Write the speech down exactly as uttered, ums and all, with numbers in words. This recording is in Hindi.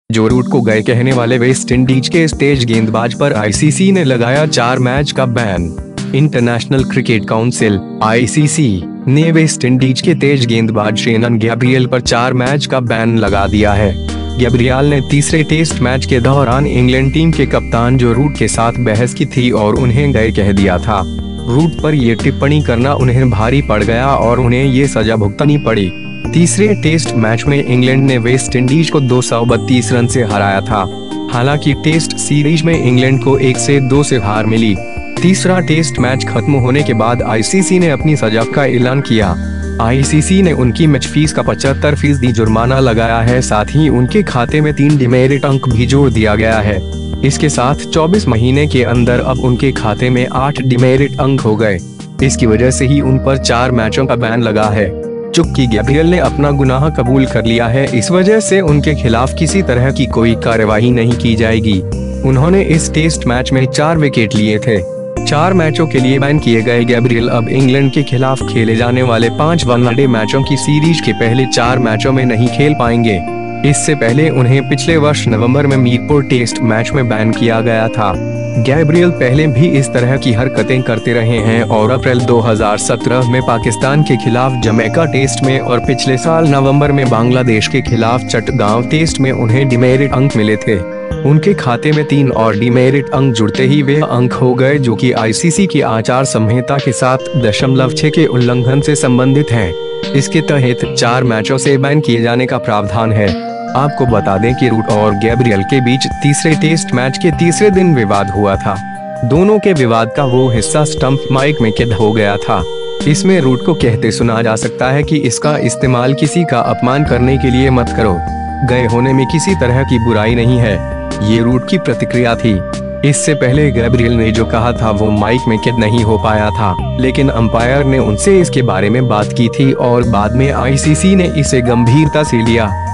जो रूट को गए कहने वाले वेस्ट इंडीज के इस तेज गेंदबाज पर आईसीसी ने लगाया चार मैच का ban. International Cricket Council ICC ने वेस्ट इंडीज के तेज गेंदबाज शेनन गैब्रियल पर चार मैच का बैन लगा दिया है। गैब्रियल ने तीसरे टेस्ट मैच के दौरान इंग्लैंड टीम के कप्तान जो रूट के साथ बहस की थी और उन्हें गए कह दिया था। रूट पर ये टिप्पणी करना उन्हें भारी पड़ गया और उन्हें ये सजा भुगतनी पड़ी। तीसरे टेस्ट मैच में इंग्लैंड ने वेस्ट इंडीज को दो सौ बत्तीस रन से हराया था। हालांकि टेस्ट सीरीज में इंग्लैंड को एक से दो से हार मिली। तीसरा टेस्ट मैच खत्म होने के बाद आईसीसी ने अपनी सजा का ऐलान किया। आईसीसी ने उनकी मैच फीस का पचहत्तर फीसदी जुर्माना लगाया है, साथ ही उनके खाते में तीन डिमेरिट अंक भी जोड़ दिया गया है। इसके साथ चौबीस महीने के अंदर अब उनके खाते में आठ डिमेरिट अंक हो गए। इसकी वजह से ही उन पर चार मैचों का बैन लगा है। चूंकि गैब्रियल ने अपना गुनाह कबूल कर लिया है, इस वजह से उनके खिलाफ किसी तरह की कोई कार्यवाही नहीं की जाएगी। उन्होंने इस टेस्ट मैच में चार विकेट लिए थे। चार मैचों के लिए बैन किए गए गैब्रियल अब इंग्लैंड के खिलाफ खेले जाने वाले पांच वनडे मैचों की सीरीज के पहले चार मैचों में नहीं खेल पाएंगे। इससे पहले उन्हें पिछले वर्ष नवंबर में मीरपुर टेस्ट मैच में बैन किया गया था। गैब्रियल पहले भी इस तरह की हरकतें करते रहे हैं और अप्रैल दो हज़ार सत्रह में पाकिस्तान के खिलाफ जमैका टेस्ट में और पिछले साल नवंबर में बांग्लादेश के खिलाफ चटगांव टेस्ट में उन्हें डिमेरिट अंक मिले थे। उनके खाते में तीन और डिमेरिट अंक जुड़ते ही वे अंक हो गए, जो कि आईसीसी की आचार संहिता के साथ दशमलव छह के उल्लंघन से संबंधित है। इसके तहत चार मैचों से बैन किए जाने का प्रावधान है। आपको बता दें कि रूट और गैब्रियल के बीच तीसरे टेस्ट मैच के तीसरे दिन विवाद हुआ था। दोनों के विवाद का वो हिस्सा स्टंप माइक में कैद हो गया था। इसमें रूट को कहते सुना जा सकता है कि इसका इस्तेमाल किसी का अपमान करने के लिए मत करो। गए होने में किसी तरह की बुराई नहीं है, ये रूट की प्रतिक्रिया थी। इससे पहले गैब्रियल ने जो कहा था वो माइक में कैद नहीं हो पाया था, लेकिन अंपायर ने उनसे इसके बारे में बात की थी और बाद में आईसीसी ने इसे गंभीरता से लिया।